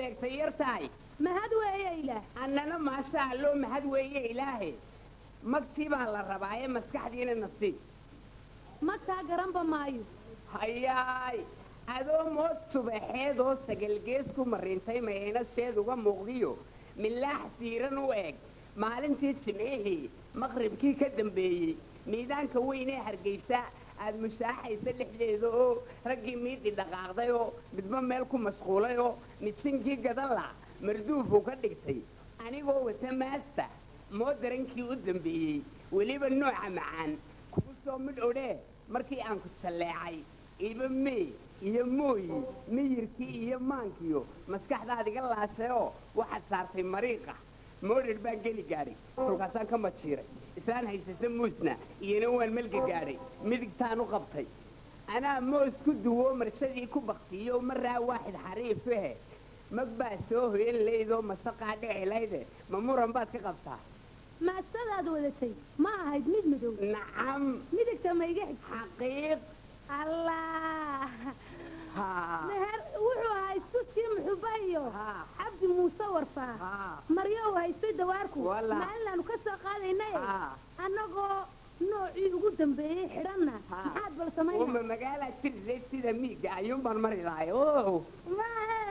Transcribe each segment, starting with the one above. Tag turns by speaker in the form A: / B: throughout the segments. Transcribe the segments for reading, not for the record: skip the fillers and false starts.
A: sheegtay yartahay
B: mahad weeye ilaah
A: annana maasha alloo mahad weeye ilaahe magtii baa la rabaa ee maskaxdiina nasiib
B: magtaa garanba maayo
A: hayaay adoo mood subaxeed oo sagalgees ku marintay maynasheed uga muuqdiyo milaax siiran u eg maalintii jimcihii maqribkii ka dambeeyey miidaanka weyn ee hargaysa aad mushaaxaysa dhexdeeda oo raggii miidhi dhaqaaqday oo midba meel ku mashquulay oo mijinkii gadala marduufuu ka dhigtay anigoo wata maasta moodarankii u dambeeyey weliba nooca macaan kugu soo midh odhee markii aan ku jalleecay iba mee iyo mooyi miyirkii iyo maankiyo maskaxdaad iga laashayoo waxaad saartay mariiqa moodhar baan geli gaadhay kolkaasaan ka majiiray islaan haysata muusna iyona waan melga gaadhay midigtaan u qabtay anaa moos ku duwo marshadii ku baktiyo maraa waaxid xariifahe mag baa soo hoyan laydoo masaqaa dhici layde ma muran baad ka qabtaa
B: maastadaad wadatay ma ahayd mid madow
A: nacam
B: midigta ma iga xig
A: xaqiiq
B: allah
A: haa
B: meher wuxuu haystay si muxuba iyo cabdi muuse warfaa maryo haystay dawaarku maalinlaanu ka soo qaadaynay annagoo noocii ugu dambeeyey xidhanna maxaad bal samaynaa
A: uma magaalaad jirtay sida miiga ayuunbaan mari lahay o
B: maahe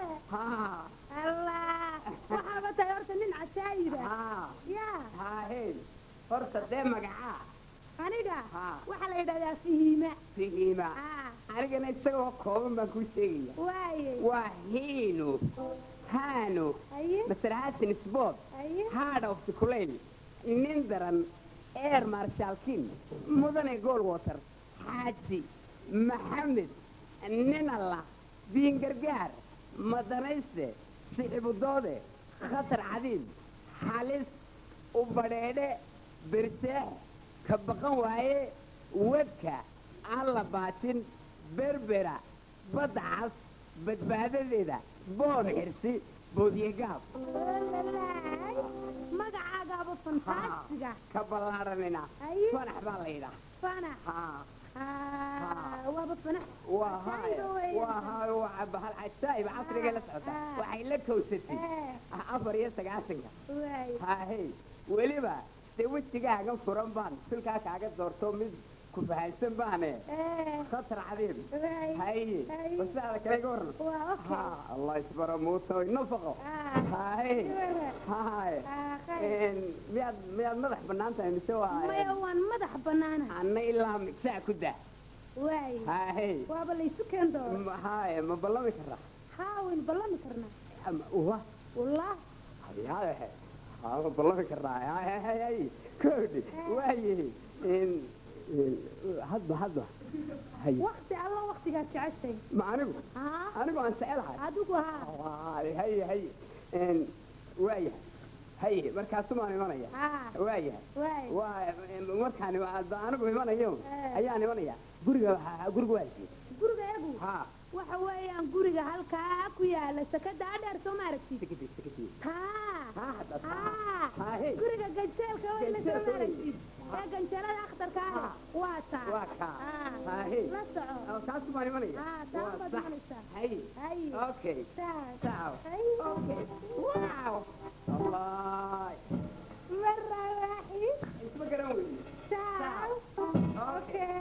B: allah waxaaba tahay horta nin casaayida yaa
A: haahey horta dee magacaa
B: aniga waxaa la yidhahdaa fihiima
A: anigana isagoo kooban baan kuu sheegaya
B: waaye
A: waa hiino haano master hasan sbood hard of the kulayl nin daran air marshaalkin mudane goolwater xaaji maxamed nin allah diin gargaar madanayste sixibudoode khatar cadiim xalis u badheedhe birseex ka baqan waaye wadka aan la baajin berbera badda cas badbaadadeeda boon xirsi boodyegaab
B: magacaagaaba fantaasiga
A: ka ballaadhanina fanax baa la yidhaah
B: fanax waaba fanax
A: waa hal cajaa'ib casriga la socota waxay la kowsatay 94 haahey weliba dee wejigaaga furan baan silkaa kaaga doorto mid ku fahansan baane khatar cadiim haye basaada kale iga warran allah isbara muuto nafaqo haye miyaad madax bannaan tahay mise waa
B: maya waan madax bannaana
A: anna ilaa migsaa ku daa
B: waay
A: haye
B: waaba laysu keen doon
A: haye ma ballami karraa
B: haa waynu ballami karnaa wallah
A: haye ma ballami karraa haye koodhi waaye hadba
B: waqti alla waqtigaad jeceshay
A: ma anigu aan jecelahay
B: adigu
A: haye waayahay markaasumaan imanaya waayahay markaan anigu imanayo ayaan imanaya guriga waalkii
B: guriga egu waxa weeyaan guriga halkaa ku yaala sakada adheer soo ma aragtid guriga ganjeelka weyna soo ma aragtid ee ganjeelada akhtarka ah waa taa la soco
A: kaasumaan imanaya
B: taabad imanaysaa
A: okay wow allah
B: مرة واحد
A: اسمه قراوي
B: تعال اوكي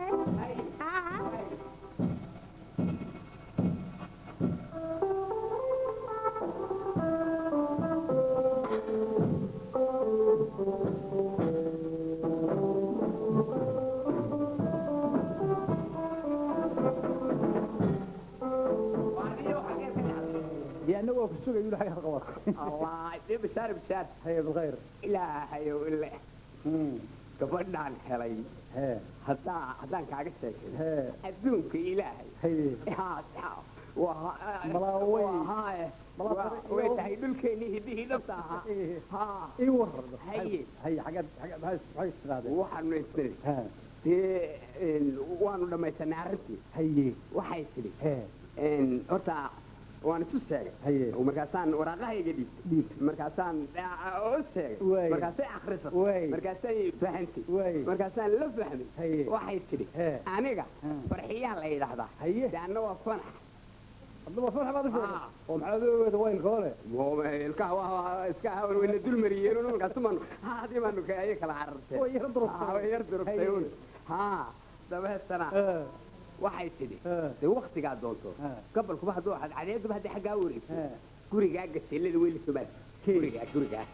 C: أنا وقف السوق يقول حاجة غلط.
A: الله يديم بشار
C: هي بالغير.
A: لا هي ولا. قبلنا عن حلي. هذا كعكس هيك. الدنك إلهي.
C: هي.
A: ها
C: ملاوي.
A: وين تهيدل كني هديه نفسها. ها.
C: يورد.
A: هي
C: حاجات هاي هذا.
A: واحد من الاثنين. وأنا لما يتنعرتي.
C: هي.
A: وحيد لي. إن أرتا وأنا شو ساعي ومركزان وراقها يجدي مركزان أوسع مركزان آخرته مركزان فهمتي مركزان لا فهمي واحد كذي أنا جا فرحية الله يلحظة لأنه فرح
C: هذا فرح بعض الشيء ومحاذو وين كوله
A: هو القهوة اسكها وين دول مريين ونقسمن هذه ما نكاية كلا عرفت
C: هو يردرب
A: يردرب تيون ها ده السنة waxay tidhi de waqtiga doonto qabalku waxa doo xad cadeedu hadii xaga wareegto gurigaaga jilada weli subaad guriga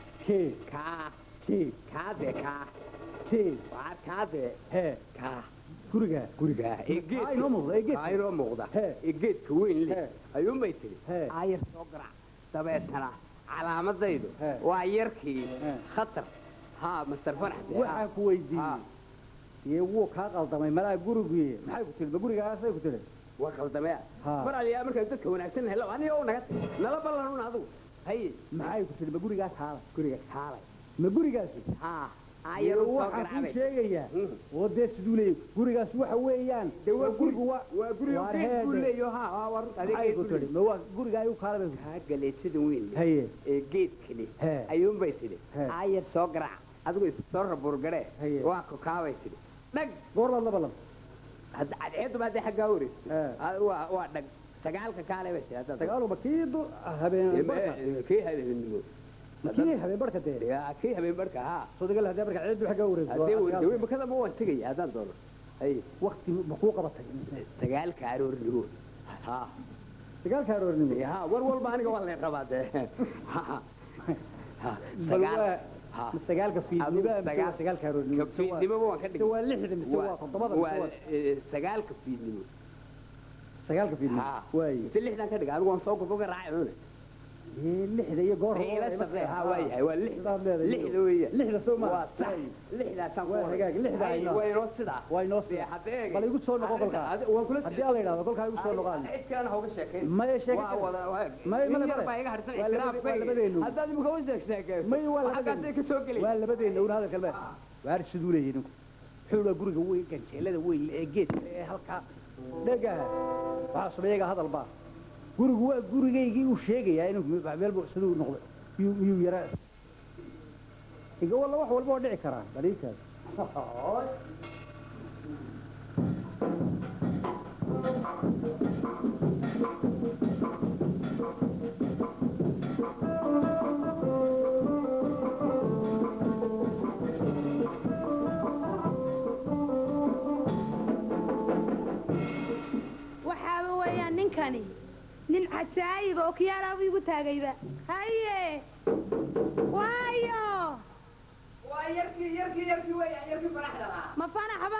A: ka guriga ayno muuqda geedka weyn leh ayuu may tidhi ayar soo garaac dabeetana calaamadaydu waa yarkii khatar ha master farax
C: waxaan ku weydiiyay يوو كاقل دمي ملا غورغي maxay ku tilba gurigaasay ku tilay
A: waa qaldamay mar aliya marka dadka wanaagsan helo ani oo naga nala ballan adu hay
C: maxay ku tilba gurigaas haala
A: guriga haala
C: ma gurigaas
A: ha ayaro soo
C: garaacay sheegaya oo dees duulay gurigaas waxa weeyaan gurigu waa guriga duulayo ha war adiga ku tilay ma waa guriga ay u kala bay
A: ha galeedsada weyn ee geed kale ayuu bay tidhi ayar soo garaac adigu soo raburgare waa ku kaabay tidhi dhag
C: goor la balan
A: hada cadeedu baad xaga wari waa dhag sagaalka kaale bay tidhi
C: sagaalu bakiidu habeen barka deer
A: ya kii habeen barka ha
C: soo dagal hada barka ciidu xaga wari
A: hadii bakada ma waan tagay hadaan doono ay
C: waqti ma ku qabatay
A: sagaalka aroornimo ha
C: sagaalka aroornimo
A: ha war walba aniga waa la rabaade ha sagaal
C: sagaalka fiidnimo sagaalka aroornimo
A: fiidnimo waan ka dhigay
C: waa 6 mise waa 7
A: waa sagaalka fiidnimo
C: waay
A: 6 ka dhigay anigu waan soo gogo raacay
C: lixda iyo goor
A: ha waayahay waa lixda weeye
C: lixda soo ma
A: waa sax lixda tan
C: waa hagaag lixda
A: way noo sida
C: way noo sida
A: hadeeg
C: bal igu soo noqo kolka
A: waan kula
C: hadii alla yiraahdo kolka igu soo noqon
A: cidkaan hooga sheekay
C: ma sheekay
A: waa wada
C: ma
A: baa iga harsan ikraafkay haddaad imika u sheegtay
C: ma waa
A: labadeennu ka soo galay
C: waa labadeennu una hadal kalma waar siduu leeyahay xuula guriga weyn ganjeelada weyn ee geedka ee halka dhaga waxa sameeyay hadal baa gurigu waa gurigaygii uu sheegaya inuu meel buu sidoo noqdo iyuu yara iga wala wax walba oo dhici kara bariikaas
B: waxa weeyaan ninkani nin cajaayib oo kiyaaraab igu taagayba haye waayo
A: waa yarkii weeyaan faraxda
B: ma faraxba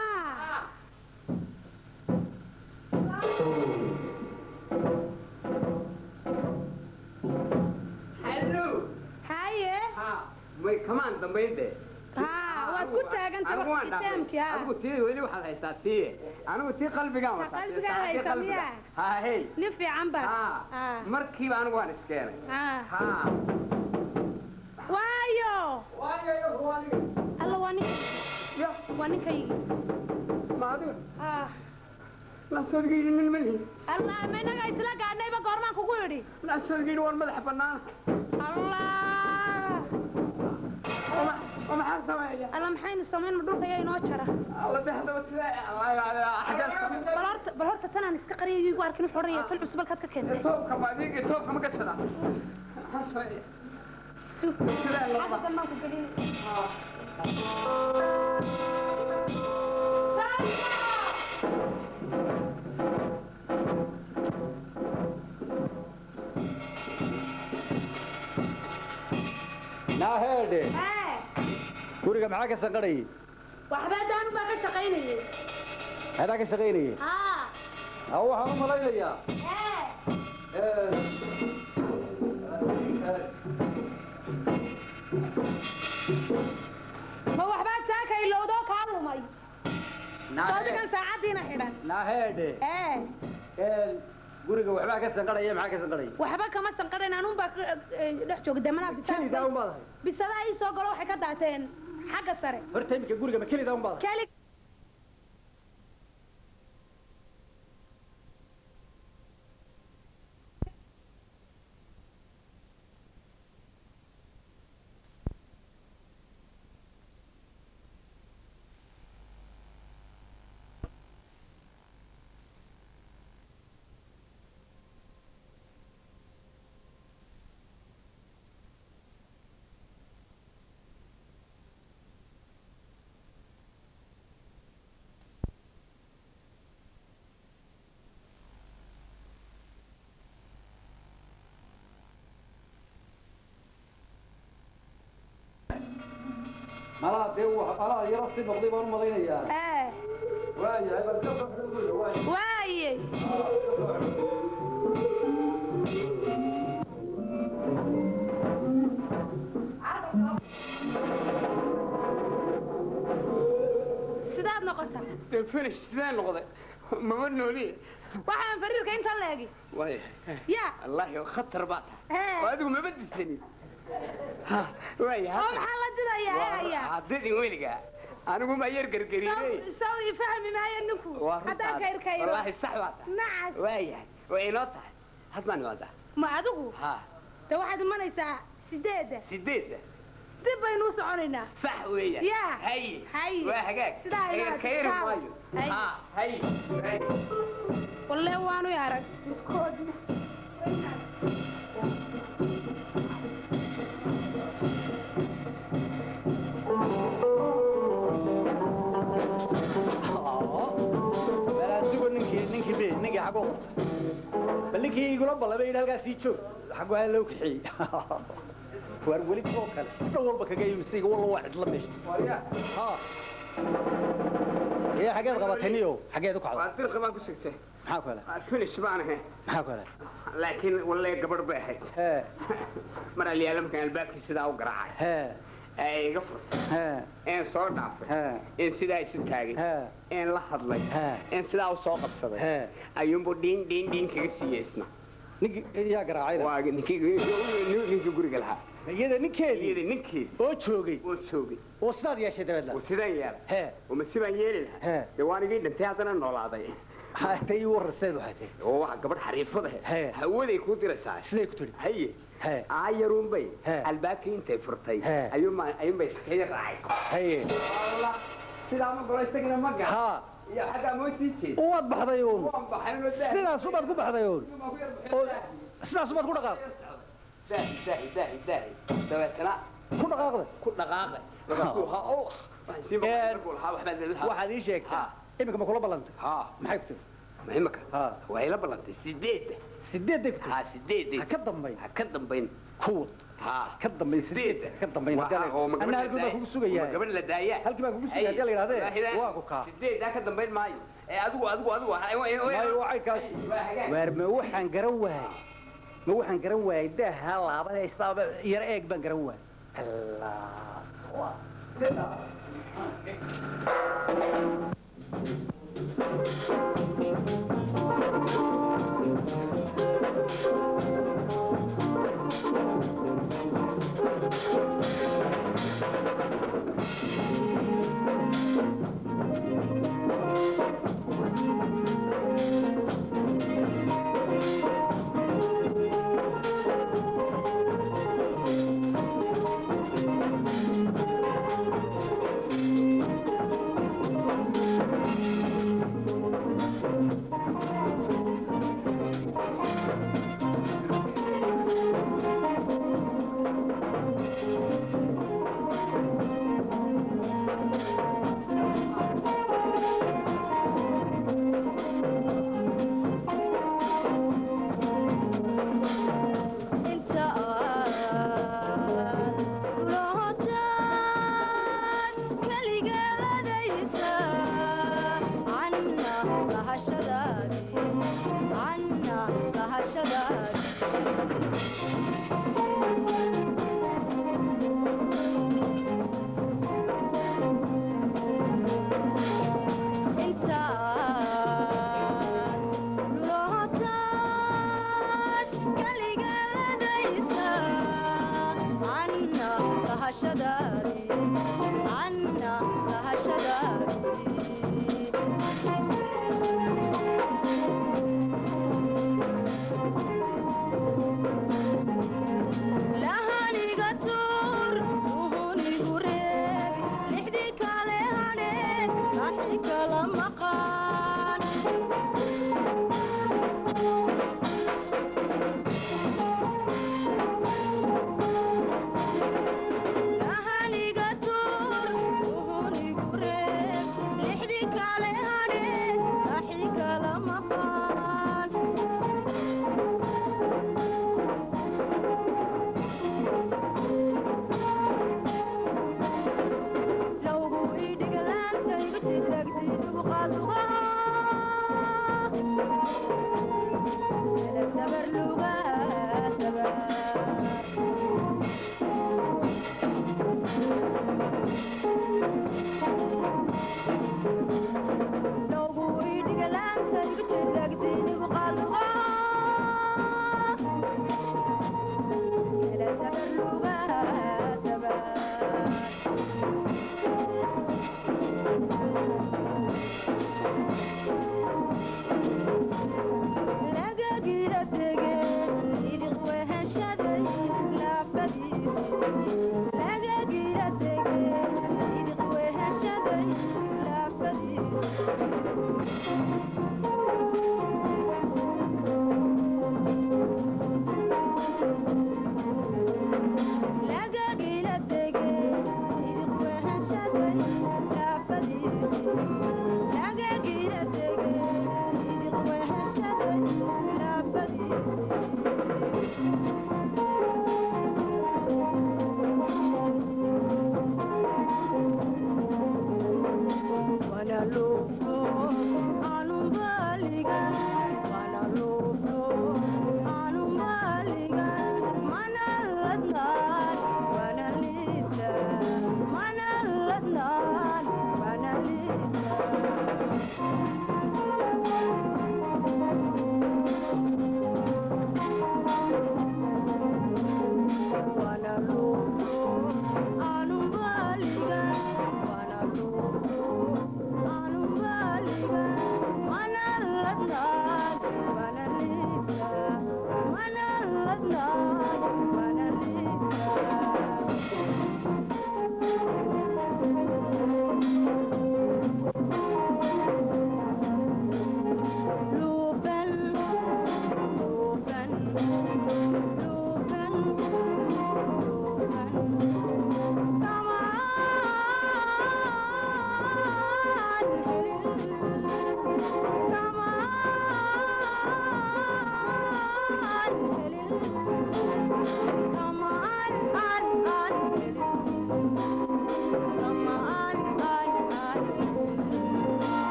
A: hallo
B: haye
A: way kamaan dambayde
B: waad ku taaganta waqtigeemki
A: anigu tii weli waxaad haysaa tii anigu tii qalbigaan wataa
B: qalbigaan haysa miya
A: hey
B: nin fiican ba
A: markiiba anigu waan iskeenay
B: waayo alla waa ninkaygi
A: ma adiga laasodgaydi nin malihi
B: allah ma inaga isla gaadhnayba goormaan kugu idhi
A: laasodgaydi waan madaxa bannaan
B: allah
A: ومحل سوية
B: الله محين السمين مدوك يا إنه أشرة
A: الله ده هذا
B: بلهرت تنا نسكقري يجوا أركن الحرية في الأسبوع كات كنت
A: توب كباديك توب كم كشرة سوية
B: شوف هذا ما تقولي
C: ناهدي guriga maxaa ka sanqaray
B: waxbaadaan ma ka shaqeynayay
C: hada ka shaqeynayay waxaan u malaynayaa
B: ma waxbaad saakay lowdoo kaa lumay sawdigan saacadiina xidhan
C: naahede guriga waxbaa ka sanqaraya maxaa ka sanqaray
B: waxba kama sanqaran anuun baa dhex jooga damanaa bisadaa ii soo galo waxay ka daateen xagga sare
C: horta imika guriga ma kelida un baad على ديو على يرصي مقضي بان مضينا يا واي
B: واي sidaad noqota
A: finish sidaan noqday ma nooli
B: waxaan fariirka inta leegi
A: way
B: ya
A: allah khatar baad oo adigu ma badisani ha way ha
B: maxaa la dilayaa haya
A: hadii weliga anigu ma yar gargariiray
B: saw fahmi maayo ninku hadaa kayrkayro
A: wallahi sax baad
B: nacas
A: way way ilo tahay hadman wada
B: ma adigu
A: ha
B: ta waxaad imanaysaa 8 dib baynu soconaynaa
A: sax weeyaa
B: ya
A: hay waa hagaag
B: sidaa
A: kayr maayo ha hay
B: wallahi waanu arag midkoodna
C: ninki xago ballinkii igula balabay halkaas ii joog xago aan loo kixiyay war weli koo kale dhan walba kaga yimisiga wallo waa cidla meesha ha ee xageed qabataniyo xageed u kacdo
A: waa dirqa baan ku sigtay
C: maxaa kale
A: finish baan ahay
C: maxaa kale
A: laakiin wallahi gabadh bay ahayd mar aliyaalamkan albaabkii sidaa u garaacay iga furtay een soo dhaafay een sidaa isu taagay een la hadlay een sidaa u soo qabsaday ayuunbu dhiin kaga siiyeysna
C: ninki yaa garaacayna
A: waa ninkii guriga lahaa
C: iyada ninkeedii oo joogay oo sidaad yeeshay dabeedna
A: oo sidaan yeelay oo ma sibaan yeeli lahaa dee waan igii dhintay haddana noolaaday
C: tay warraseed waxay tahay
A: oo waa gabadh xariifada hawaday ku diraysaa
C: siday ku tiri
A: haye ayarun bay albaabkii intay furtay ayuunbay iskaga raacaysa wallah sidaa ma golo isagana ma gaha iyo xaggaa moo sii jeed
C: waad baxday uun sidaas ubaad ku baxday uun sidaas ubaad ku dhaqaaq
A: daahi dabeetana ku dhaqaaqday
C: waxaad ii sheegtaa imika ma kula ballantay maxay ku tiri
A: imika waxay la ballantay 8
C: ku tiri ha ka dambayn kuwad ka dambayn 8 ka dambayn anna halkii baa kugu sugayaa
A: gabadh la daaya
C: halkii baa kugu sugayaa la yiraahdee waa ku kaa
A: 8 ka dambayn maayo ee adigu
C: maayo waxay kaas waar ma waxaan garan waayay daha laaban istaaba yar eeg baan garan waayay allah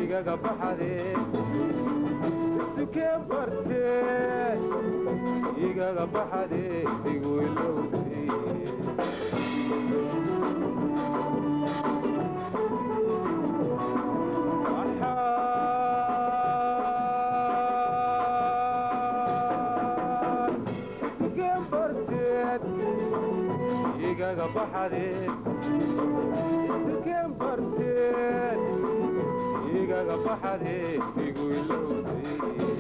D: igaga baxadee sukeen bartee igaga baxadee igu ilowday sukeen barteed igaga baxadee sukeen barteed igaga baxadee igu ilowday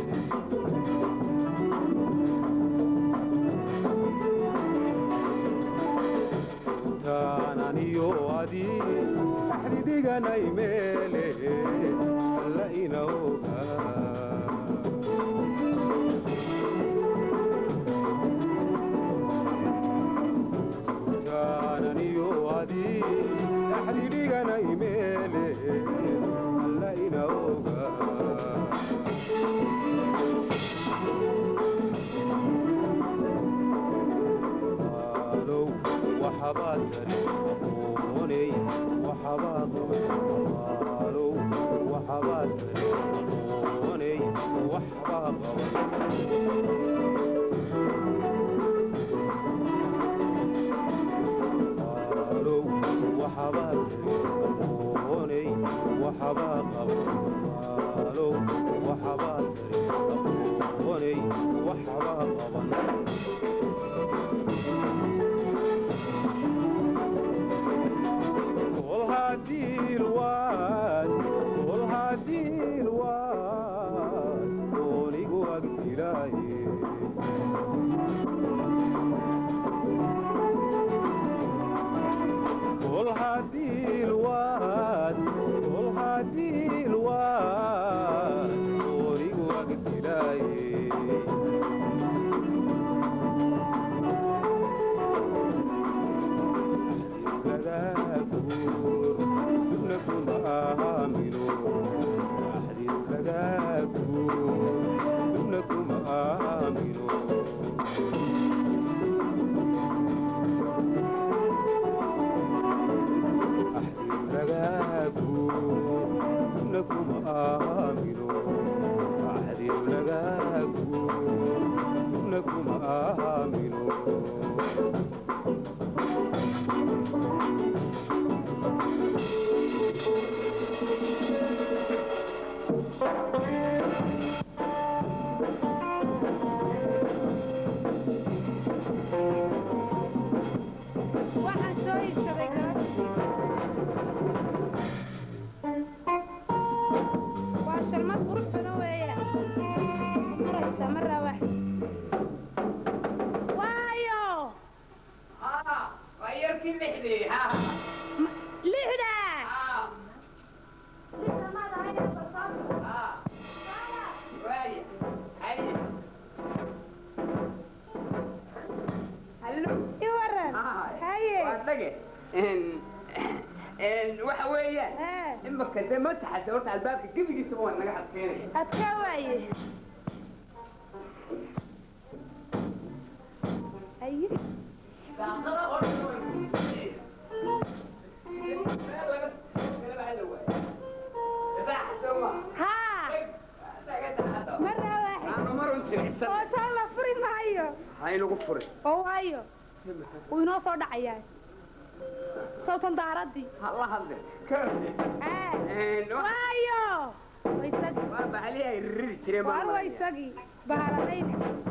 D: aniyo adii axdidiganay meele alla ina ogaa aniyo adii axdidiganay meele alla ina ogaa waxabaad tari aqooney waxabaad qabaalow waxabaad tari aqooney waxbaa qabaalow waxabaad tari aqooney waxbaa qabaalow waxabaad tari aqooney waxbaa qaban
A: waxa weeyaan imaka de ma taxadda horta albaabka gebigiisaba waa naga adkeynaya
B: adkaa waaye aye
A: daaqada oo
B: مرة واحدة
A: أنا مرة نسمع
B: وصلنا فري معايا
A: هاي لو فري
B: هو هايو وينوصل دعيات صوت داردي
A: الله هذا كيف
B: وايو ويسقي
A: واربع عليها يريد تري ما
B: وارو يسقي بهارتين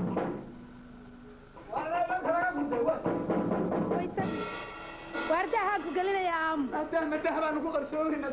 B: ويسقي وردها قال لنا يا عم
A: هذا متى هبا نقول قرشون الناس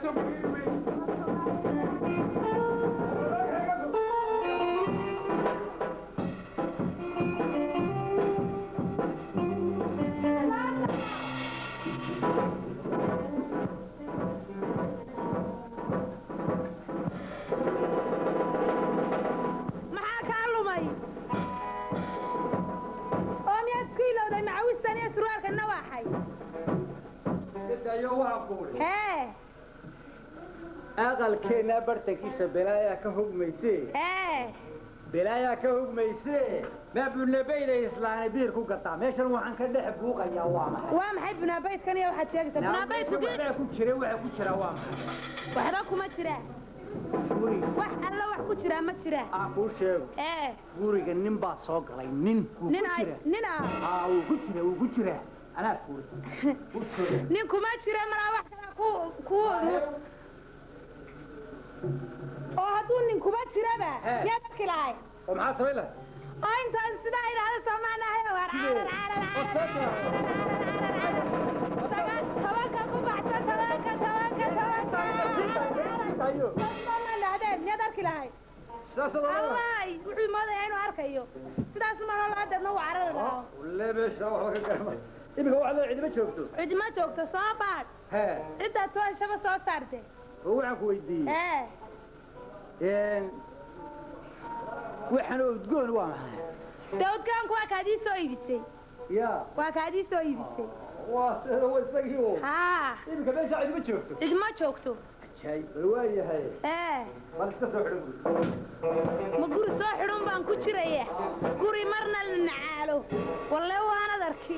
C: aqalkeena bartankiisa belaaya ka hogmaysee belaaya ka hogmaysee ma bunabayda islaanay biir ku gataa meeshan waxaan ka dhex buuqayaa waa
B: maxay bunabaydkan iyo waxaad sheegaysaa bunabaydku
C: waxa ku jira waa maxay
B: waxba kuma jira wax alla wax ku jira ma jira
C: kuu sheego guriga nin baa soo galay nin wuu ku jira anaa fuulay
B: nin kuma jira maraa wax kala ku oo hadduu nin kuma jiraba yaa dadki lahay
C: oo maxaa samayn lahay
B: oo intaan sidaa idhaahda samaanahay waar tobanka ku baxsa tobanka miyaad arki lahay allaay wuxuu moodaya inuu arkayo sidaas maroo laadeedna uu carari lahaa
C: walle meesha waxba ka garamay imika waxda cidima joogto
B: cidima joogto soo baad ciddaad soo heshaba soo saarte
C: oo waxaan ku weydiiyey waxaan udgoon waa maxay
B: dee udgoonku waa kaadii soo iibisay waa kaadii soo iibisay
C: waa isagii
B: haa
C: imika meesha cidima joogto
B: cidima joogto
C: bal waa yahay bal iska soo xidhan
B: ma guri soo xidhan baan ku jiraya guri marna la nacaalo walle waanad arkin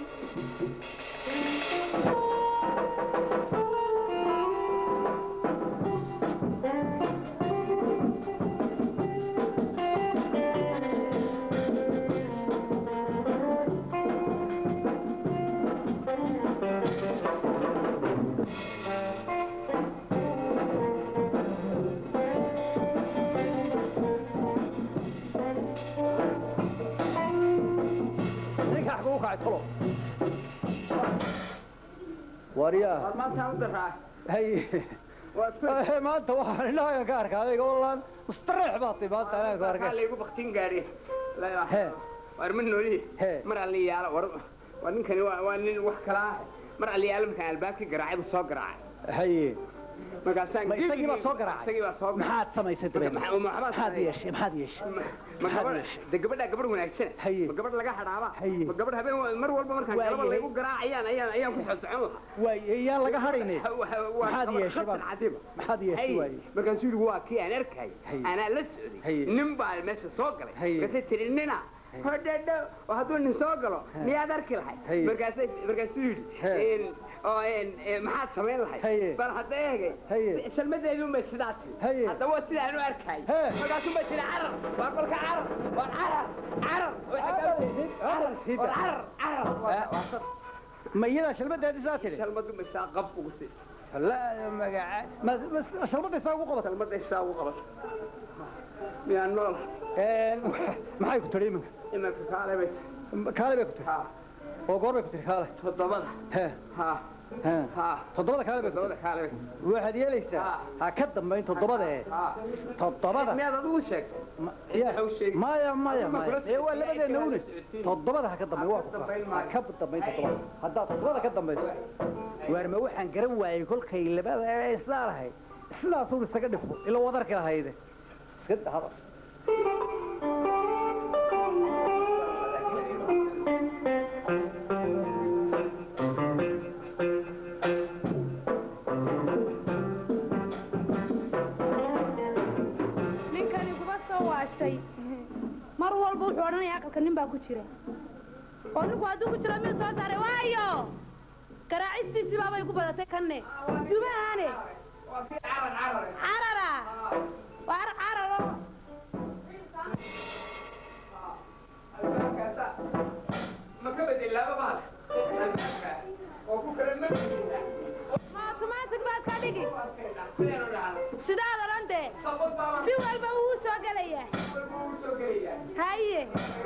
C: واريا
A: ما تقدر
C: هي ما انت واحد لا كارك هذا والله مستريح باطي ما انت انا كارك
A: قال لي بختين غاري لا war min nooli mar ali yaala war ninkani waa nin wax kala mar ali yaala markaa albaabki garaacay soo garaacay
C: haye
A: markaasaan
C: isagii baa soo garaacay maxaad samaysay maxaad yeeshay
A: de gabadha gabadh wanaagsan ma gabadh laga xaraaba ma gabadh habeen mar walba markaan gabadh lagu garaacayaan ayaan ku socon
C: way yaa laga xaraynay maxaad yeeshay maxaad yeeshay way
A: markaan suuligu waa kii aan arkay ana la socday nin baa meesha soo galay kasay tirinina hodhadho oo hadduu nin soo galo miyaad arki lahay markaasuu yidhi maxaad samayn lahay bal hadda eegay salmadeedunbay sidaa tiri hadda waa sidaan u arkay markaasunbay tiri carar waa kolka carar waa carar
C: ma iyadaa shalmadeedii saa tiri
A: shalmadunbay saa qab ugu siisa
C: لا magaca shalmaday saa ugu qabato
A: shalmaday saa ugu qabato miyaan nool
C: maxay ku tiri
A: imanka kaale bay
C: ku tiri oo goor bay ku tiri kaale
A: toddobada
C: toddobada kaale bay waxaad yeelaysaa ha ka dambayn toddobada
A: miyaad adigu sheegtay
C: maya waa labadeena une toddobada ha ka dambayn waa ka dambayn toddobada haddaad toddobada ka dambayso waarma waxaan garan waayey kolkay labada isla lahayd sidaasuu isaga dhifo ila wadarka lahayde iska dhahada
B: ninkani kuba soo waashay mar walba wuxuu odhanayaa aqalka nin baa ku jira oo ninku hadduu ku jiro miyuu soo saaray waayo garaacistiisii baabay ku badatay kanne dumahane carara waar cararo automatic baad ka dhigi sidaad odhan dee si walba wuu soo gelaya haye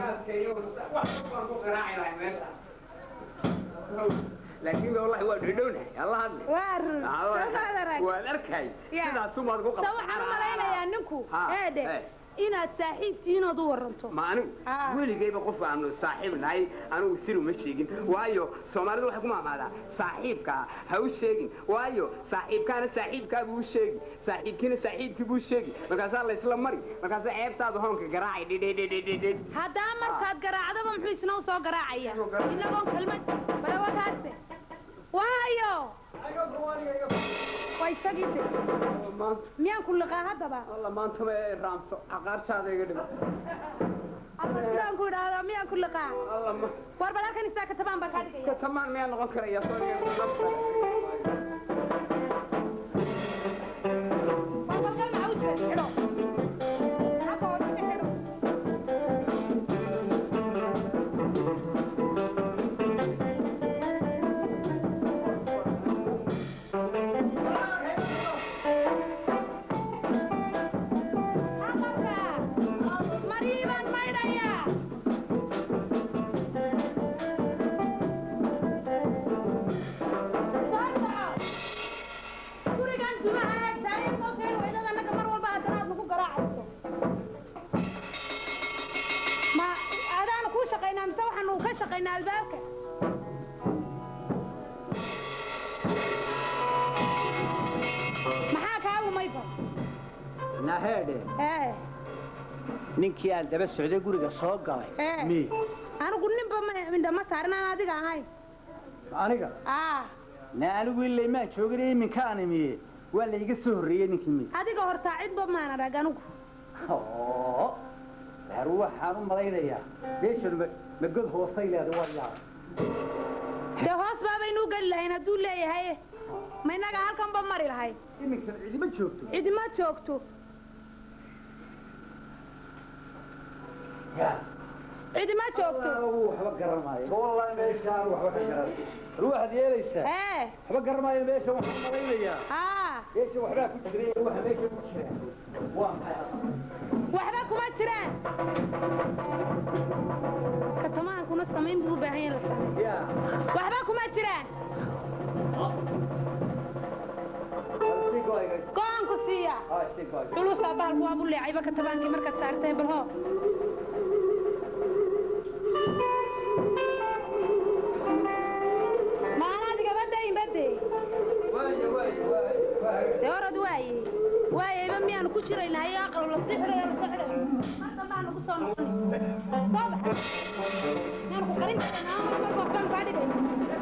A: laakiin wallahi waa dhidhownahay alla hadle waan arkay sidaas umaad ku qabtay
B: waxaan malaynayaa ninku eedhe inaad saaxiibtiin ood u waranto
A: ma anigu weligayba qof aanu saaxiib nahay anigu sir uma sheegin waayo soomaalidu waxay ku maamaadaa saaxiibka ha u sheegin waayo saaxiibkaana saaxiibkaa buu u sheegi saaxiibkiina saaxiibkii buu sheegi markaasaa la isla mari markaasaa ceebtaada hoonka garaacay dhidhidhidhidhid
B: haddaa markaad garaacdaba muxuu isna u soo garaacaya inagoon kelmad badawataase waayo ويسقي ميان كل قاعدة
A: والله ما أنتم رامتو عقار شاذ يقدم
B: أصلاً كل هذا ميان كل قاعدة
A: والله ما
B: واربلا كان يساك تبان بركاتك
A: كتمان ميان غكر يا صوري
B: واربلا كان معوسة
C: نهاده ninkii aan daba socday guriga soo galay mi
B: anigu ninba mindhama saarnaan adiga ahay
C: aniga na anigu ilaa ma joogay iminka animiye waa la iga soo horeeyay ninkii mi
B: adiga horta cidba ma aan arag anigu
C: waxaan u malaynayaa beeshan ma god hoosay leedahay waa yaa
B: de hoos baabaynu gali lahayn hadduu leeyahay ma inaga halkan ba mari lahay
C: iminka
B: cidima joogto cidima joogto
C: waxba garanaayo wallahi meeshaan waxba ka garan ruuxad yeelaysa waxba garanaayo meesha waxaan malaynayaa meesha waxba ku jiray waxa meesha ku jiray waa maxay
B: waxba kuma jiraan katamaan kuna samayn buu baahan yahay waxba kuma jiraan go'aan ku siiya culus abaalku waa buu leecayba katabaankii markaad saartay balho maanaadiga badayn baday orad waayeyba miyaanu ku jiraynaa iga aqal la sii xidhay marka maanu ku soo noqon soo baxa miyaanu ku qarin karaynaa marka waxbaan kaa dhigayna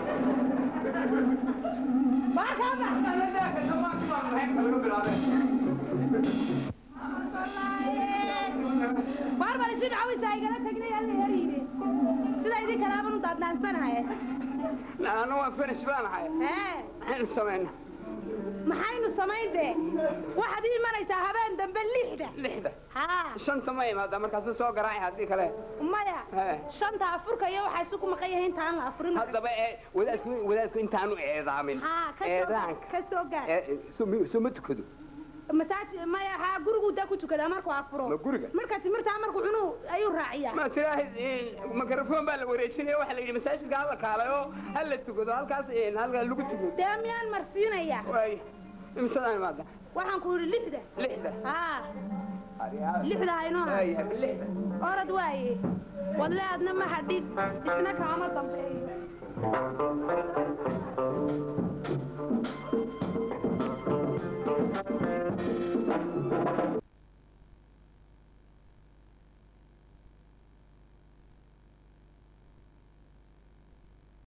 B: barbari si macawisa igala tagnay alla heriine sida idin kalaaban u daadnaansanahay
A: أنا وفين شبانها؟ حين سمعنا.
B: محين سمعنا. واحد ما ليس هبان دم باللحدة.
A: لحدة.
B: ها.
A: شنطة ما هذا مركز سوق راعي هذيك له.
B: ما يا. شنطة أفريقيا يا وحاسوكم مقيهين تعال أفريقيا.
A: هذا بقى وذاك أنت عنو إعدامين.
B: ها كسوق.
A: سمت كده.
B: مساج ما يا ها جورجو ده كنت كده مركو أفرو.
A: ما جورجا.
B: مركز مرتا مركو عنو أيو راعية.
A: ما تراه ميكروفون بالوريشني واحد اللي مساج قال لك على هل تقول هالكاس هل لوجو تقول.
B: داميان مرسينا يا.
A: واي. مثلا ماذا؟
B: waxaan ku yiri lixda lixda ayno orad waaye wadle adna ma hadid isna kaama dambeeyo